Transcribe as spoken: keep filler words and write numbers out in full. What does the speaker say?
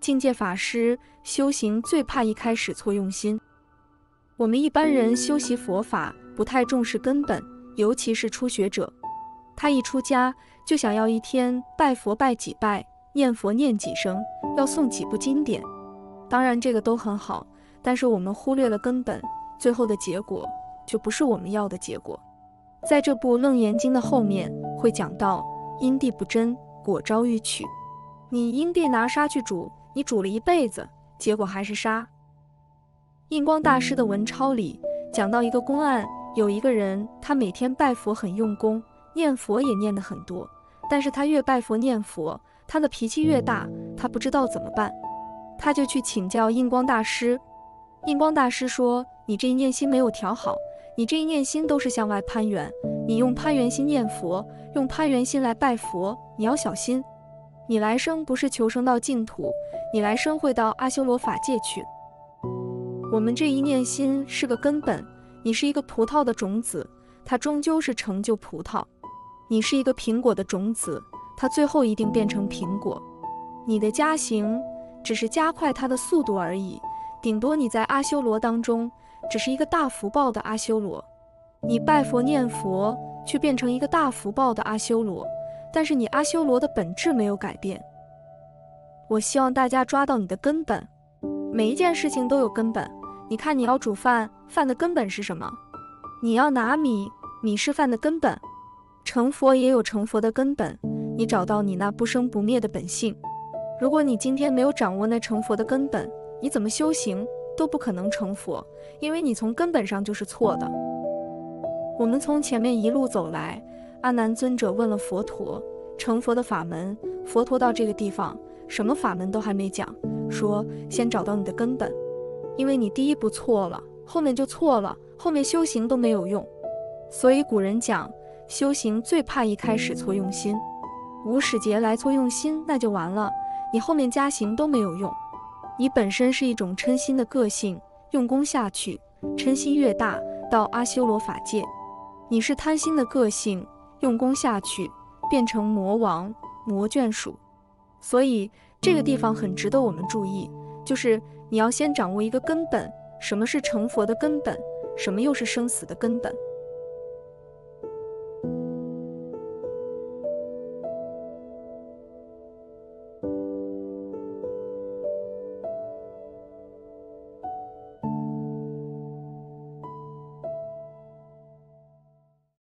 境界法师修行最怕一开始错用心。我们一般人修习佛法不太重视根本，尤其是初学者，他一出家就想要一天拜佛拜几拜，念佛念几声，要诵几部经典。当然这个都很好，但是我们忽略了根本，最后的结果就不是我们要的结果。在这部《楞严经》的后面会讲到，因地不真，果招欲取。你因地拿沙去煮，你煮了一辈子，结果还是沙。印光大师的文钞里讲到一个公案，有一个人他每天拜佛很用功，念佛也念得很多，但是他越拜佛念佛，他的脾气越大，他不知道怎么办，他就去请教印光大师。印光大师说，你这一念心没有调好，你这一念心都是向外攀缘，你用攀缘心念佛，用攀缘心来拜佛，你要小心，你来生不是求生到净土，你来生会到阿修罗法界去。我们这一念心是个根本，你是一个葡萄的种子，它终究是成就葡萄；你是一个苹果的种子，它最后一定变成苹果。你的加行只是加快它的速度而已，顶多你在阿修罗当中只是一个大福报的阿修罗，你拜佛念佛却变成一个大福报的阿修罗，但是你阿修罗的本质没有改变。我希望大家抓到你的根本，每一件事情都有根本。你看你要煮饭，饭的根本是什么？你要拿米，米是饭的根本。成佛也有成佛的根本，你找到你那不生不灭的本性。如果你今天没有掌握那成佛的根本，你怎么修行都不可能成佛，因为你从根本上就是错的。我们从前面一路走来，阿难尊者问了佛陀成佛的法门，佛陀到这个地方什么法门都还没讲，说先找到你的根本，因为你第一步错了，后面就错了，后面修行都没有用。所以古人讲，修行最怕一开始错用心，无始劫来错用心，那就完了，你后面加行都没有用。你本身是一种嗔心的个性，用功下去，嗔心越大，到阿修罗法界；你是贪心的个性，用功下去，变成魔王、魔眷属。所以这个地方很值得我们注意，就是你要先掌握一个根本，什么是成佛的根本，什么又是生死的根本。